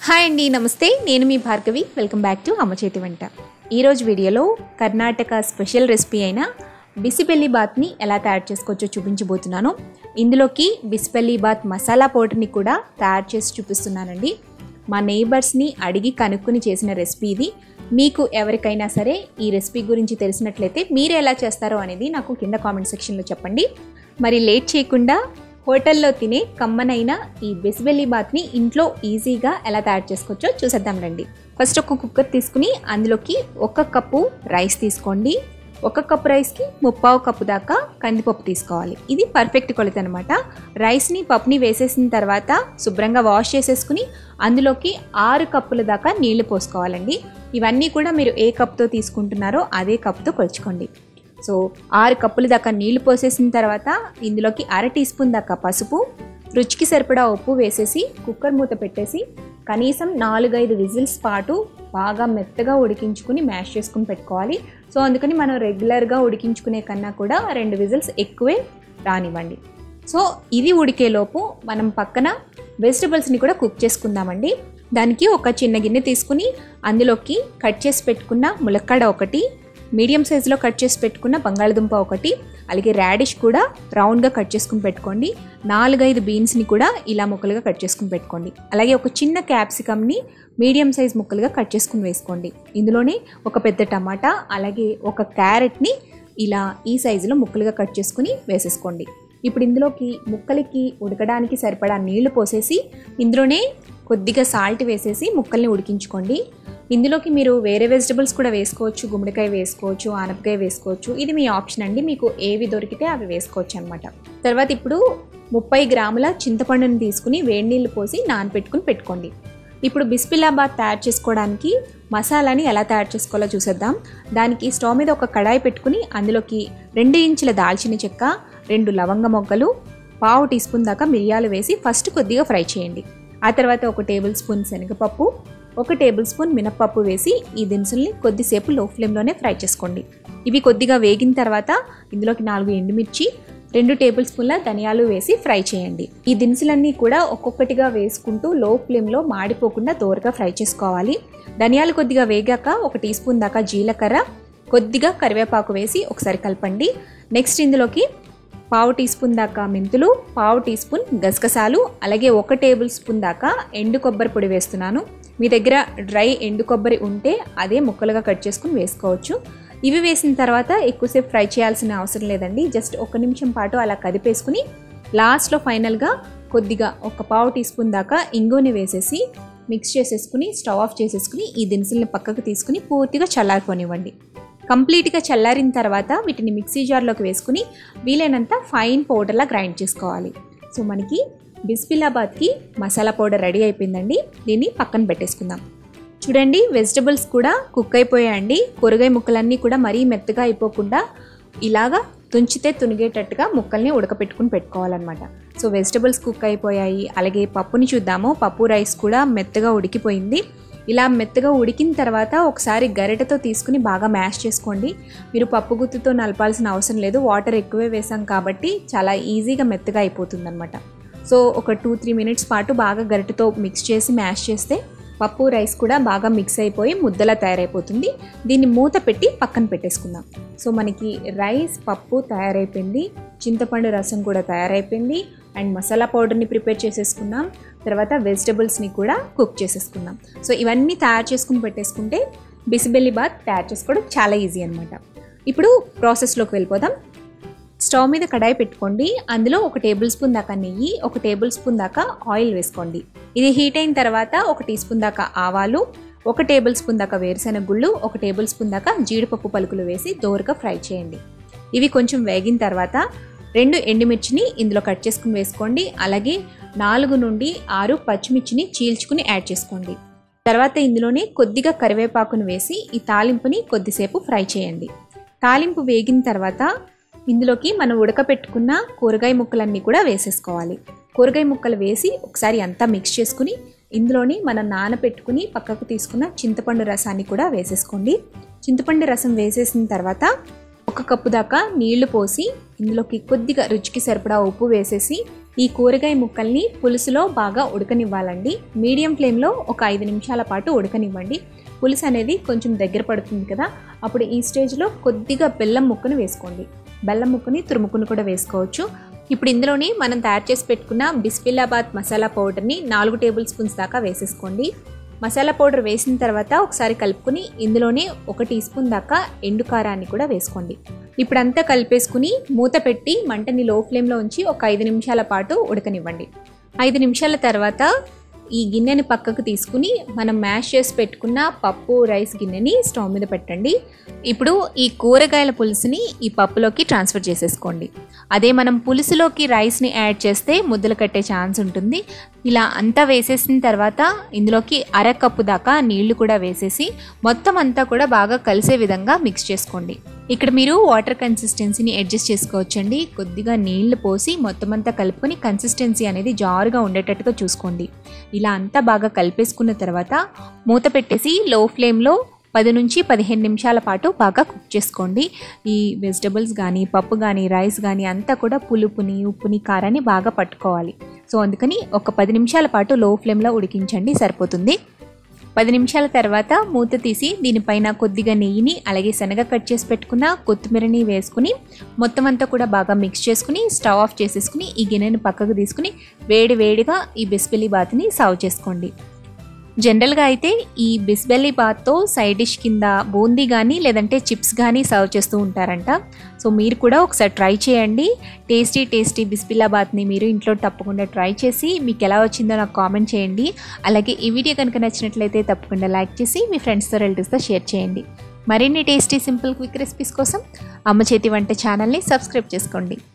Hi అండి, నమస్తే. నేను మీ Bhargavi. Welcome back to Amma Chethi వంట. ఈరోజు వీడియోలో కర్ణాటక స్పెషల్ రెసిపీ అయిన బిసిబెల్లిబాత్ని ఎలా తయారు చేసుకోవచ్చో చూపించబోతున్నాను. ఇందులోకి బిసిబెల్లిబాత్ మసాలా పౌడర్ని కూడా తయారు చేసి చూపిస్తున్నానండి. మా నైబర్స్ని అడిగి కనుక్కొని చేసిన రెసిపీ ఇది. మీకు ఎవరికైనా సరే ఈ రెసిపీ గురించి తెలిసినట్లయితే మీరు ఎలా చేస్తారో అనేది నాకు కింద కామెంట్ సెక్షన్లో చెప్పండి. మరి లేట్ చేయకుండా హోటల్లో తినే కమ్మనైన ఈ బిసిబెల్లిబాత్ని ఇంట్లో ఈజీగా ఎలా తయారు చేసుకోవచ్చో చూసేద్దాం రండి. ఫస్ట్ ఒక కుక్కర్ తీసుకుని అందులోకి 1 కప్పు రైస్ తీసుకోండి. 1 కప్పు రైస్కి 3/4 కప్పు దాకా కందిపప్పు తీసుకోవాలి. ఇది పర్ఫెక్ట్ కొలత అనమాట. రైస్ని పప్పుని వేసేసిన తర్వాత శుభ్రంగా వాష్ చేసేసుకుని అందులోకి 6 కప్పుల దాకా నీళ్లు పోసుకోవాలండి. ఇవన్నీ కూడా మీరు ఏ కప్తో తీసుకుంటున్నారో అదే కప్తో కొలుచుకోండి. సో 6 కప్పుల దాకా నీళ్లు పోసేసిన తర్వాత ఇందులోకి 1/2 టీ స్పూన్ దాకా పసుపు, రుచికి సరిపడా ఉప్పు వేసేసి కుక్కర్ మూత పెట్టేసి కనీసం 4-5 విజిల్స్ పాటు బాగా మెత్తగా ఉడికించుకుని మ్యాష్ చేసుకుని పెట్టుకోవాలి. సో అందుకని మనం రెగ్యులర్గా ఉడికించుకునే కన్నా కూడా 2 విజిల్స్ ఎక్కువే రానివ్వండి. సో ఇది ఉడికేలోపు మనం పక్కన వెజిటబుల్స్ని కూడా కుక్ చేసుకుందామండి. దానికి ఒక చిన్న గిన్నె తీసుకుని అందులోకి కట్ చేసి పెట్టుకున్న ములక్కాడ ఒకటి, మీడియం సైజులో కట్ చేసి పెట్టుకున్న బంగాళదుంప ఒకటి, అలాగే రాడిష్ కూడా రౌండ్గా కట్ చేసుకుని పెట్టుకోండి. 4-5 బీన్స్ని కూడా ఇలా ముక్కలుగా కట్ చేసుకుని పెట్టుకోండి. అలాగే ఒక చిన్న క్యాప్సికమ్ని మీడియం సైజ్ ముక్కలుగా కట్ చేసుకుని వేసుకోండి. ఇందులోనే ఒక పెద్ద టమాటా, అలాగే ఒక క్యారెట్ని ఇలా ఈ సైజులో ముక్కలుగా కట్ చేసుకుని వేసేసుకోండి. ఇప్పుడు ఇందులోకి ముక్కలకి ఉడకడానికి సరిపడా నీళ్లు పోసేసి ఇందులోనే కొద్దిగా సాల్ట్ వేసేసి ముక్కల్ని ఉడికించుకోండి. ఇందులోకి మీరు వేరే వెజిటబుల్స్ కూడా వేసుకోవచ్చు. గుమ్మడికాయ వేసుకోవచ్చు, ఆనపకాయ వేసుకోవచ్చు. ఇది మీ ఆప్షన్ అండి. మీకు ఏవి దొరికితే అవి వేసుకోవచ్చు అనమాట. తర్వాత ఇప్పుడు 30 గ్రాముల చింతపండుని తీసుకుని వేడి నీళ్ళు పోసి నానబెట్టుకుని పెట్టుకోండి. ఇప్పుడు బిసిబెల్లిబాత్ తయారు చేసుకోవడానికి మసాలాని ఎలా తయారు చేసుకోవాలో చూసేద్దాం. దానికి స్టవ్ మీద ఒక కడాయి పెట్టుకుని అందులోకి 2 ఇంచుల దాల్చిన చెక్క, 2 లవంగ మొగ్గలు, 1/2 టీ స్పూన్ దాకా మిరియాలు వేసి ఫస్ట్ కొద్దిగా ఫ్రై చేయండి. ఆ తర్వాత 1 టేబుల్ స్పూన్ శనగపప్పు, 1 టేబుల్ స్పూన్ మినప్పప్పు వేసి ఈ దినుసుల్ని కొద్దిసేపు లో ఫ్లేమ్లోనే ఫ్రై చేసుకోండి. ఇవి కొద్దిగా వేగిన తర్వాత ఇందులోకి 4 ఎండుమిర్చి, 2 టేబుల్ స్పూన్ల ధనియాలు వేసి ఫ్రై చేయండి. ఈ దినుసులన్నీ కూడా ఒక్కొక్కటిగా వేసుకుంటూ లో ఫ్లేమ్లో మాడిపోకుండా దోరగా ఫ్రై చేసుకోవాలి. ధనియాలు కొద్దిగా వేగాక 1 టీ స్పూన్ దాకా జీలకర్ర, కొద్దిగా కరివేపాకు వేసి ఒకసారి కలపండి. నెక్స్ట్ ఇందులోకి 1/2 టీ స్పూన్ దాకా మెంతులు, 1/2 టీ స్పూన్ గసగసాలు, అలాగే 1 టేబుల్ స్పూన్ దాకా ఎండు కొబ్బరి పొడి వేస్తున్నాను. మీ దగ్గర డ్రై ఎండు కొబ్బరి ఉంటే అదే ముక్కలుగా కట్ చేసుకుని వేసుకోవచ్చు. ఇవి వేసిన తర్వాత ఎక్కువసేపు ఫ్రై చేయాల్సిన అవసరం లేదండి. జస్ట్ 1 నిమిషం పాటు అలా కదిపేసుకుని లాస్ట్లో ఫైనల్గా కొద్దిగా 1/4 టీ స్పూన్ దాకా ఇంగువని వేసేసి మిక్స్ చేసేసుకుని స్టవ్ ఆఫ్ చేసేసుకుని ఈ దినుసుల్ని పక్కకు తీసుకుని పూర్తిగా చల్లారిపోనివ్వండి. కంప్లీట్గా చల్లారిన తర్వాత వీటిని మిక్సీ జార్లోకి వేసుకుని వీలైనంత ఫైన్ పౌడర్లా గ్రైండ్ చేసుకోవాలి. సో మనకి బిసిబెల్లిబాత్కి మసాలా పౌడర్ రెడీ అయిపోయిందండి. దీన్ని పక్కన పెట్టేసుకుందాం. చూడండి, వెజిటబుల్స్ కూడా కుక్ అయిపోయాయండి. కూరగాయ ముక్కలన్నీ కూడా మరీ మెత్తగా అయిపోకుండా ఇలాగా తుంచితే తునిగేటట్టుగా ముక్కల్ని ఉడకపెట్టుకుని పెట్టుకోవాలన్నమాట. సో వెజిటబుల్స్ కుక్ అయిపోయాయి. అలాగే పప్పుని చూద్దాము. పప్పు రైస్ కూడా మెత్తగా ఉడికిపోయింది. ఇలా మెత్తగా ఉడికిన తర్వాత ఒకసారి గరిటెతో తీసుకుని బాగా మ్యాష్ చేసుకోండి. మీరు పప్పు గుత్తుతో నలపాల్సిన అవసరం లేదు. వాటర్ ఎక్కువే వేసాం కాబట్టి చాలా ఈజీగా మెత్తగా అయిపోతుంది అనమాట. సో ఒక 2-3 మినిట్స్ పాటు బాగా గరిటెతో మిక్స్ చేసి మ్యాష్ చేస్తే పప్పు రైస్ కూడా బాగా మిక్స్ అయిపోయి ముద్దలా తయారైపోతుంది. దీన్ని మూత పెట్టి పక్కన పెట్టేసుకుందాం. సో మనకి రైస్, పప్పు తయారైపోయింది, చింతపండు రసం కూడా తయారైపోయింది, అండ్ మసాలా పౌడర్ని ప్రిపేర్ చేసేసుకున్నాం. తర్వాత వెజిటబుల్స్ని కూడా కుక్ చేసేసుకుందాం. సో ఇవన్నీ తయారు చేసుకుని పెట్టేసుకుంటే బిసిబెల్లిబాత్ తయారు చేసుకోవడం చాలా ఈజీ అనమాట. ఇప్పుడు ప్రాసెస్లోకి వెళ్ళిపోదాం. స్టవ్ మీద కడాయి పెట్టుకోండి. అందులో 1 టేబుల్ స్పూన్ దాకా నెయ్యి, 1 టేబుల్ స్పూన్ దాకా ఆయిల్ వేసుకోండి. ఇది హీట్ అయిన తర్వాత 1 టీ స్పూన్ దాకా ఆవాలు, 1 టేబుల్ స్పూన్ దాకా వేరుశెనగ గుళ్ళు, 1 టేబుల్ స్పూన్ దాకా జీడిపప్పు పలుకులు వేసి దోరగా ఫ్రై చేయండి. ఇవి కొంచెం వేగిన తర్వాత 2 ఎండుమిర్చిని ఇందులో కట్ చేసుకుని వేసుకోండి. అలాగే 4 నుండి 6 పచ్చిమిర్చిని చీల్చుకుని యాడ్ చేసుకోండి. తర్వాత ఇందులోనే కొద్దిగా కరివేపాకును వేసి ఈ తాలింపుని కొద్దిసేపు ఫ్రై చేయండి. తాలింపు వేగిన తర్వాత ఇందులోకి మనం ఉడకపెట్టుకున్న కూరగాయ ముక్కలన్నీ కూడా వేసేసుకోవాలి. కూరగాయ ముక్కలు వేసి ఒకసారి అంతా మిక్స్ చేసుకుని ఇందులోని మనం నానబెట్టుకుని పక్కకు తీసుకున్న చింతపండు రసాన్ని కూడా వేసేసుకోండి. చింతపండు రసం వేసేసిన తర్వాత 1 కప్పు దాకా నీళ్లు పోసి ఇందులోకి కొద్దిగా రుచికి సరిపడా ఉప్పు వేసేసి ఈ కూరగాయ ముక్కల్ని పులుసులో బాగా ఉడకనివ్వాలండి. మీడియం ఫ్లేమ్లో ఒక 5 నిమిషాల పాటు ఉడకనివ్వండి. పులుసు అనేది కొంచెం దగ్గర పడుతుంది కదా, అప్పుడు ఈ స్టేజ్లో కొద్దిగా బెల్లం ముక్కను వేసుకోండి. బెల్లం ముక్కని తురుముకుని కూడా వేసుకోవచ్చు. ఇప్పుడు ఇందులోని మనం తయారు చేసి పెట్టుకున్న బిస్మిల్లాబాద్ మసాలా పౌడర్ని 4 టేబుల్ స్పూన్స్ దాకా వేసేసుకోండి. మసాలా పౌడర్ వేసిన తర్వాత ఒకసారి కలుపుకుని ఇందులోనే 1 టీ స్పూన్ దాకా ఎండు కారాన్ని కూడా వేసుకోండి. ఇప్పుడంతా కలిపేసుకుని మూత పెట్టి మంటని లో ఫ్లేమ్లో ఉంచి ఒక 5 నిమిషాల పాటు ఉడకనివ్వండి. 5 నిమిషాల తర్వాత ఈ గిన్నెని పక్కకు తీసుకుని మనం మ్యాష్ చేసి పెట్టుకున్న పప్పు రైస్ గిన్నెని స్టవ్ మీద పెట్టండి. ఇప్పుడు ఈ కూరగాయల పులుసుని ఈ పప్పులోకి ట్రాన్స్ఫర్ చేసేసుకోండి. అదే మనం పులుసులోకి రైస్ని యాడ్ చేస్తే ముద్దలు కట్టే ఛాన్స్ ఉంటుంది. ఇలా అంతా వేసేసిన తర్వాత ఇందులోకి 1/2 కప్పు దాకా నీళ్లు కూడా వేసేసి మొత్తం అంతా కూడా బాగా కలిసే విధంగా మిక్స్ చేసుకోండి. ఇక్కడ మీరు వాటర్ కన్సిస్టెన్సీని అడ్జస్ట్ చేసుకోవచ్చండి. కొద్దిగా నీళ్లు పోసి మొత్తం అంతా కలుపుకొని కన్సిస్టెన్సీ అనేది జారుగా ఉండేటట్టుగా చూసుకోండి. ఇలా అంతా బాగా కలిపేసుకున్న తర్వాత మూత పెట్టేసి లో ఫ్లేమ్లో 10 నుంచి 15 నిమిషాల పాటు బాగా కుక్ చేసుకోండి. ఈ వెజిటబుల్స్ కానీ పప్పు కానీ రైస్ కానీ అంతా కూడా పులుపుని ఉప్పుని కారాన్ని బాగా పట్టుకోవాలి. సో అందుకని ఒక 10 నిమిషాల పాటు లో ఫ్లేమ్లో ఉడికించండి, సరిపోతుంది. 10 నిమిషాల తర్వాత మూత తీసి దీనిపైన కొద్దిగా నెయ్యిని అలాగే శనగ కట్ చేసి పెట్టుకున్న కొత్తిమీరని వేసుకుని మొత్తం అంతా కూడా బాగా మిక్స్ చేసుకుని స్టవ్ ఆఫ్ చేసేసుకుని ఈ గిన్నెని పక్కకు తీసుకుని వేడిగా ఈ బిస్బెల్లిబాత్ని సర్వ్ చేసుకోండి. జనరల్గా అయితే ఈ బిస్బెల్లిబాత్తో సైడ్ డిష్ కింద బూందీ కానీ లేదంటే చిప్స్ కానీ సర్వ్ చేస్తూ ఉంటారంట. సో మీరు కూడా ఒకసారి ట్రై చేయండి. టేస్టీ బిస్బెల్లిబాత్ని మీరు ఇంట్లో తప్పకుండా ట్రై చేసి మీకు ఎలా వచ్చిందో నాకు కామెంట్ చేయండి. అలాగే ఈ వీడియో కనుక నచ్చినట్లయితే తప్పకుండా లైక్ చేసి మీ ఫ్రెండ్స్తో రిలేటివ్స్తో షేర్ చేయండి. మరిన్ని టేస్టీ సింపుల్ క్విక్ రెసిపీస్ కోసం అమ్మ చేతి వంట ఛానల్ని సబ్స్క్రైబ్ చేసుకోండి.